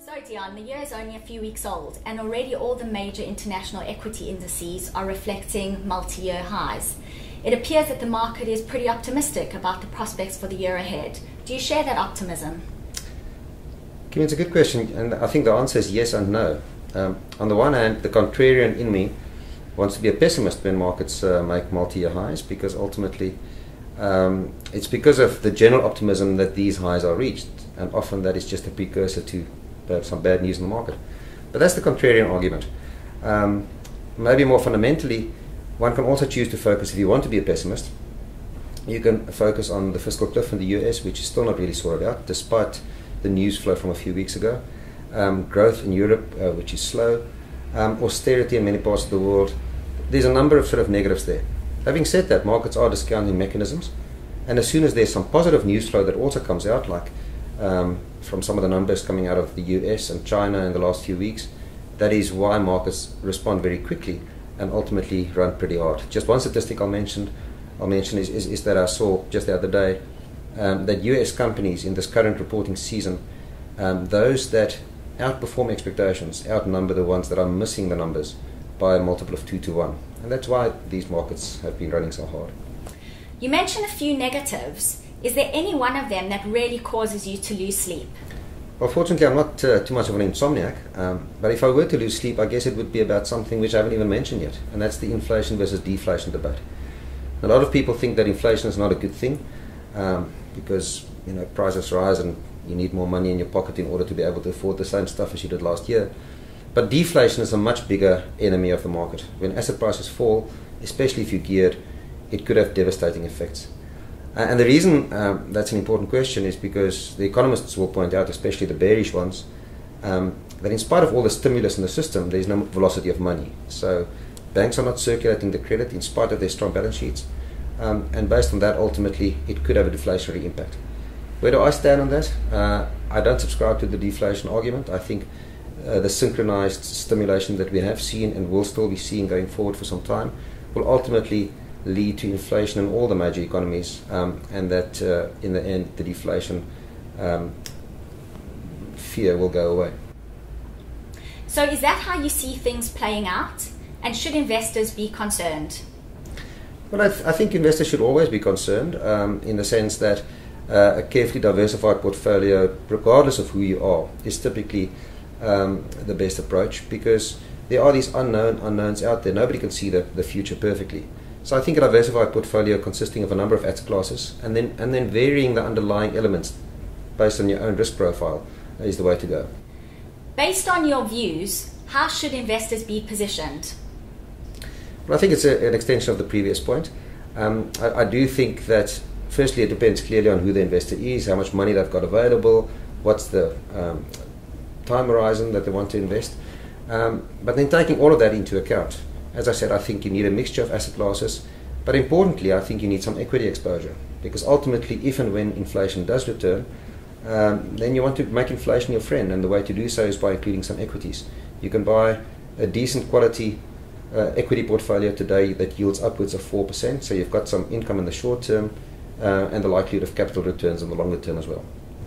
So Deon, the year is only a few weeks old and already all the major international equity indices are reflecting multi-year highs. It appears that the market is pretty optimistic about the prospects for the year ahead. Do you share that optimism? Kim, it's a good question, and I think the answer is yes and no. On the one hand, the contrarian in me wants to be a pessimist when markets make multi-year highs, because ultimately it's because of the general optimism that these highs are reached, and often that is just a precursor to some bad news in the market. But that's the contrarian argument. Maybe more fundamentally, one can also choose to focus, if you want to be a pessimist, you can focus on the fiscal cliff in the US, which is still not really sorted out, despite the news flow from a few weeks ago. Growth in Europe, which is slow, austerity in many parts of the world. There's a number of sort of negatives there. Having said that, markets are discounting mechanisms, and as soon as there's some positive news flow that also comes out, like from some of the numbers coming out of the US and China in the last few weeks, that is why markets respond very quickly and ultimately run pretty hard. Just one statistic I'll mention is that I saw just the other day that US companies in this current reporting season, those that outperform expectations outnumber the ones that are missing the numbers by a multiple of 2 to 1. And that's why these markets have been running so hard. You mentioned a few negatives. Is there any one of them that really causes you to lose sleep? Well, fortunately, I'm not too much of an insomniac, but if I were to lose sleep, I guess it would be about something which I haven't even mentioned yet, and that's the inflation versus deflation debate. A lot of people think that inflation is not a good thing because prices rise and you need more money in your pocket in order to be able to afford the same stuff as you did last year. But deflation is a much bigger enemy of the market. When asset prices fall, especially if you're geared, it could have devastating effects. And the reason that's an important question is because the economists will point out, especially the bearish ones, that in spite of all the stimulus in the system, there's no velocity of money. So banks are not circulating the credit in spite of their strong balance sheets. And based on that, ultimately, it could have a deflationary impact. Where do I stand on that? I don't subscribe to the deflation argument. I think the synchronized stimulation that we have seen and will still be seeing going forward for some time will ultimately lead to inflation in all the major economies, and that in the end the deflation fear will go away. So is that how you see things playing out? And should investors be concerned? Well, I think investors should always be concerned in the sense that a carefully diversified portfolio, regardless of who you are, is typically the best approach, because there are these unknowns out there. Nobody can see the future perfectly. So I think a diversified portfolio consisting of a number of asset classes and then varying the underlying elements based on your own risk profile is the way to go. Based on your views, how should investors be positioned? Well, I think it's an extension of the previous point. I do think that firstly it depends clearly on who the investor is, how much money they've got available, what's the time horizon that they want to invest. But then taking all of that into account, as I said, I think you need a mixture of asset classes, but importantly, I think you need some equity exposure, because ultimately, if and when inflation does return, then you want to make inflation your friend, and the way to do so is by including some equities. You can buy a decent quality equity portfolio today that yields upwards of 4%, so you've got some income in the short term and the likelihood of capital returns in the longer term as well.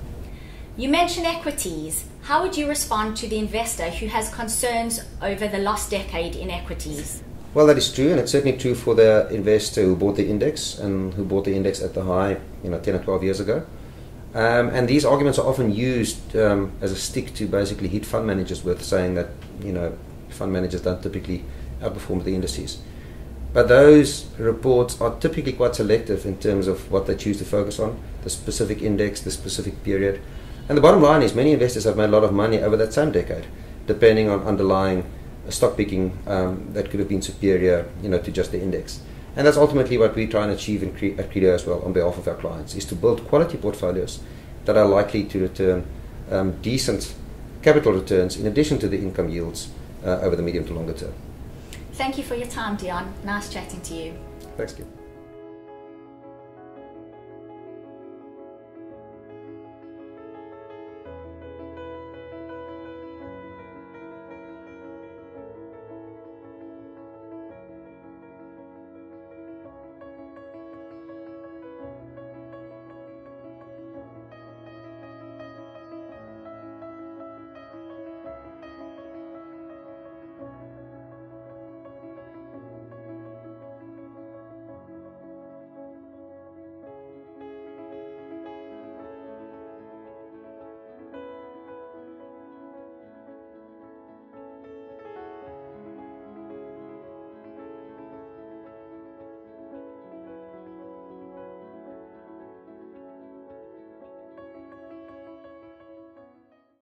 You mentioned equities. How would you respond to the investor who has concerns over the lost decade in equities? Well, that is true, and it's certainly true for the investor who bought the index and who bought the index at the high 10 or 12 years ago. And these arguments are often used as a stick to basically hit fund managers with, saying that fund managers don't typically outperform the indices. But those reports are typically quite selective in terms of what they choose to focus on, the specific index, the specific period. And the bottom line is many investors have made a lot of money over that same decade, depending on underlying stock picking that could have been superior to just the index. And that's ultimately what we try and achieve at Credo as well on behalf of our clients, is to build quality portfolios that are likely to return decent capital returns in addition to the income yields over the medium to longer term. Thank you for your time, Deon. Nice chatting to you. Thanks, Kim.